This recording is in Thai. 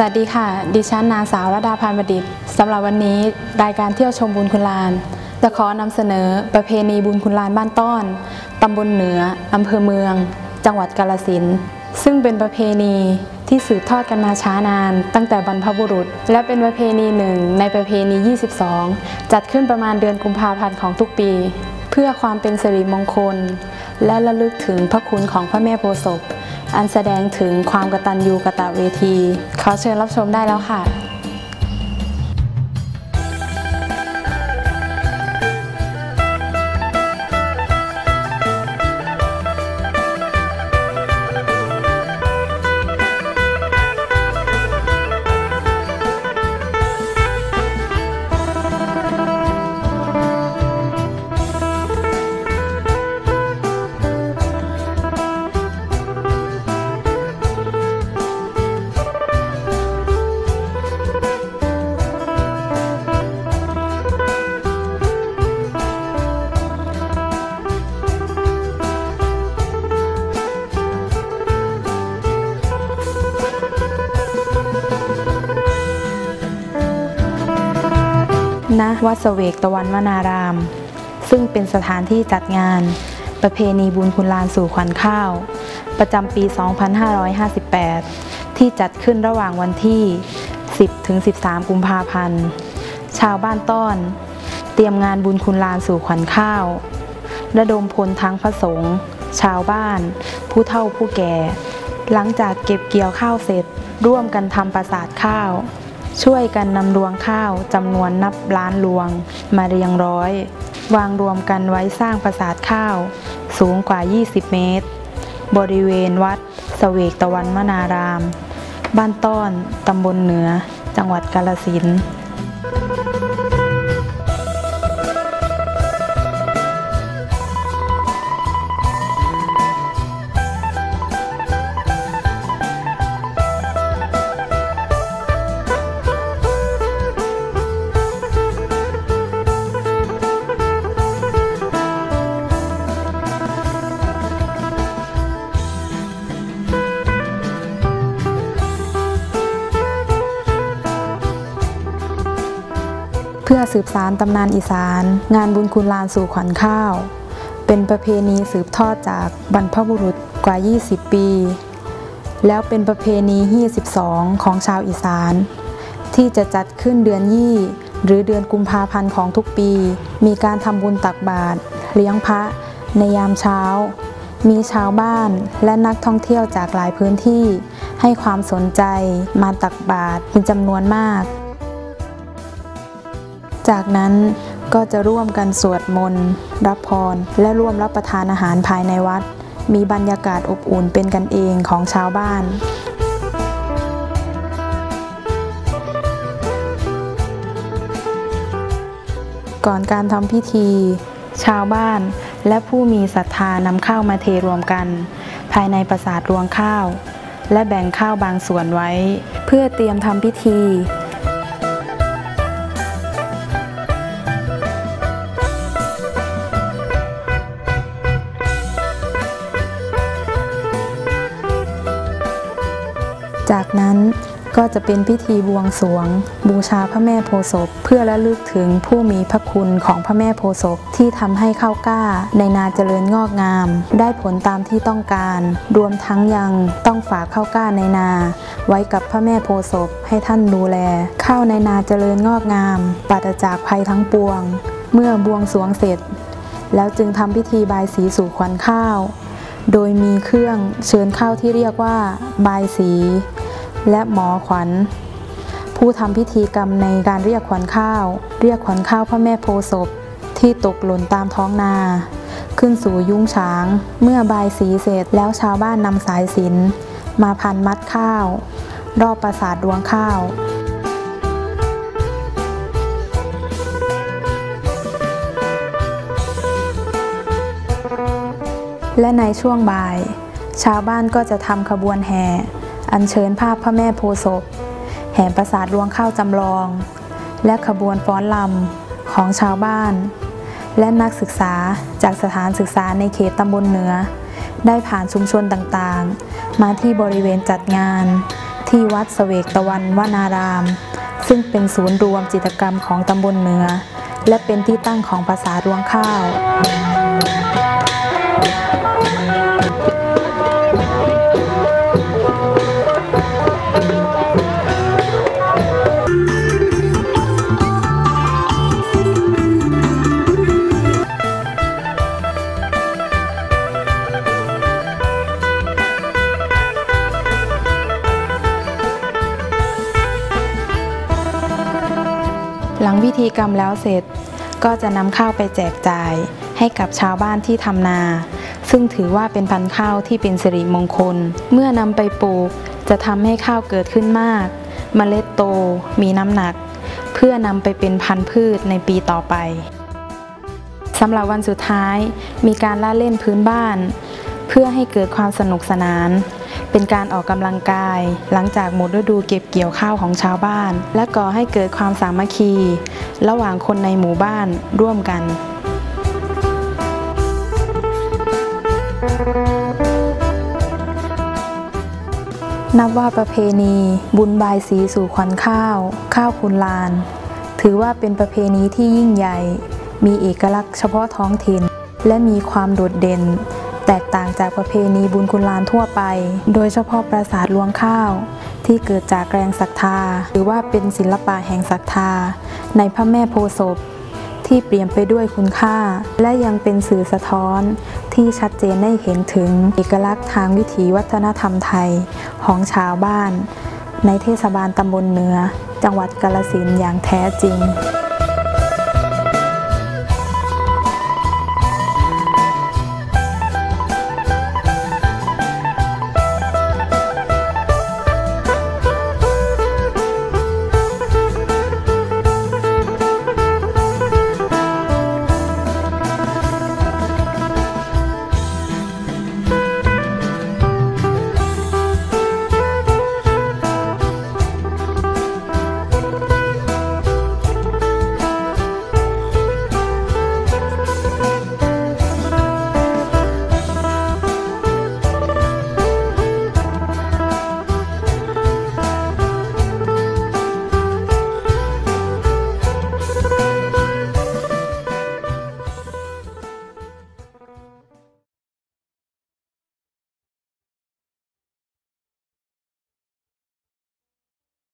วัสดีค่ะดิฉันนางสาวรดาพานประดิษฐ์สำหรับวันนี้รายการเที่ยวชมบุญคุณลานจะขอนำเสนอประเพณีบุญคุณลานบ้านต้อนตำบลเหนืออำเภอเมืองจังหวัดกาฬสินธุ์ซึ่งเป็นประเพณีที่สืบทอดกันมาช้านานตั้งแต่บรรพบุรุษและเป็นประเพณีหนึ่งในประเพณี22จัดขึ้นประมาณเดือนกุมภาพันธ์ของทุกปีเพื่อความเป็นสิริมงคลและระลึกถึงพระคุณของพระแม่โพธิ์ศพอันแสดงถึงความกตัญญูกตเวทีขอเชิญรับชมได้แล้วค่ะณ วัดเสวกตะวันวนารามซึ่งเป็นสถานที่จัดงานประเพณีบุญคุณลานสู่ขวัญข้าวประจำปี 2558 ที่จัดขึ้นระหว่างวันที่ 10-13 กุมภาพันธ์ชาวบ้านต้อนเตรียมงานบุญคุณลานสู่ขวัญข้าวระดมพลทั้งพระสงฆ์ชาวบ้านผู้เฒ่าผู้แก่หลังจากเก็บเกี่ยวข้าวเสร็จร่วมกันทำปราสาทข้าวช่วยกันนำรวงข้าวจำนวนนับล้านรวงมาเรียงร้อยวางรวมกันไว้สร้างปราสาทข้าวสูงกว่า20 เมตรบริเวณวัดเสวกตะวันวนารามบ้านต้อนตำบลเหนือจังหวัดกาฬสินธุ์เพื่อสืบสานตำนานอีสานงานบุญคุณลานสู่ขวัญข้าวเป็นประเพณีสืบทอดจากบรรพบุรุษกว่า20 ปีแล้วเป็นประเพณีที่12ของชาวอีสานที่จะจัดขึ้นเดือนยี่หรือเดือนกุมภาพันธ์ของทุกปีมีการทำบุญตักบาตรเลี้ยงพระในยามเช้ามีชาวบ้านและนักท่องเที่ยวจากหลายพื้นที่ให้ความสนใจมาตักบาตรเป็นจำนวนมากจากนั้นก็จะร่วมกันสวดมนต์รับพรและร่วมรับประทานอาหารภายในวัดมีบรรยากาศอบอุ่นเป็นกันเองของชาวบ้านก่อนการทำพิธีชาวบ้านและผู้มีศรัทธานำข้าวมาเทรวมกันภายในปราสาทรวงข้าวและแบ่งข้าวบางส่วนไว้เพื่อเตรียมทำพิธีจากนั้นก็จะเป็นพิธีบวงสรวงบูชาพระแม่โพธิ์ศพเพื่อระลึกถึงผู้มีพระคุณของพระแม่โพธิ์ศพที่ทำให้ข้าวกล้าในนาเจริญงอกงามได้ผลตามที่ต้องการรวมทั้งยังต้องฝากข้าวกล้าในนาไว้กับพระแม่โพธิ์ศพให้ท่านดูแลข้าวในนาเจริญงอกงามปราศจากภัยทั้งปวงเมื่อบวงสรวงเสร็จแล้วจึงทำพิธีบายสีสู่ขวัญข้าวโดยมีเครื่องเชิญข้าวที่เรียกว่าบายสีและหมอขวัญผู้ทำพิธีกรรมในการเรียกขวัญข้าวพระแม่โพธิ์ศพที่ตกหล่นตามท้องนาขึ้นสู่ยุ้งฉางเมื่อบายสีเสร็จแล้วชาวบ้านนำสายสิญจน์มาพันมัดข้าวรอบปราสาทรวงข้าวและในช่วงบ่ายชาวบ้านก็จะทำขบวนแห่อัญเชิญภาพพระแม่โพธิ์ศพแห่ปราสาทรวงข้าวจำลองและขบวนฟ้อนรำของชาวบ้านและนักศึกษาจากสถานศึกษาในเขตตำบลเหนือได้ผ่านชุมชนต่างๆมาที่บริเวณจัดงานทที่วัดเสวกตะวันวนาราม ซึ่งเป็นศูนย์รวมจิตรกรรมของตำบลเหนือและเป็นที่ตั้งของปราสาทรวงข้าวหลังพิธีกรรมแล้วเสร็จก็จะนำข้าวไปแจกจ่ายให้กับชาวบ้านที่ทำนาซึ่งถือว่าเป็นพันธุ์ข้าวที่เป็นสิริมงคลเมื่อนำไปปลูกจะทำให้ข้าวเกิดขึ้นมากเมล็ดโตมีน้ำหนักเพื่อนำไปเป็นพันธุ์พืชในปีต่อไปสำหรับวันสุดท้ายมีการล่าเล่นพื้นบ้านเพื่อให้เกิดความสนุกสนานเป็นการออกกำลังกายหลังจากหมดฤดูเก็บเกี่ยวข้าวของชาวบ้านและก่อให้เกิดความสามัคคีระหว่างคนในหมู่บ้านร่วมกันนับว่าประเพณีบุญบายสีสู่ขวัญข้าวคูณลานถือว่าเป็นประเพณีที่ยิ่งใหญ่มีเอกลักษณ์เฉพาะท้องถิ่นและมีความโดดเด่นแตกต่างจากประเพณีบุญคุณลานทั่วไปโดยเฉพาะปราสาทรวงข้าวที่เกิดจากแรงศรัทธาหรือว่าเป็นศิลปะแห่งศรัทธาในพระแม่โพธิ์ศพที่เปลี่ยนไปด้วยคุณค่าและยังเป็นสื่อสะท้อนที่ชัดเจนได้เห็นถึงเอกลักษณ์ทางวิถีวัฒนธรรมไทยของชาวบ้านในเทศบาลตำบลเหนือจังหวัดกาฬสินธุ์อย่างแท้จริง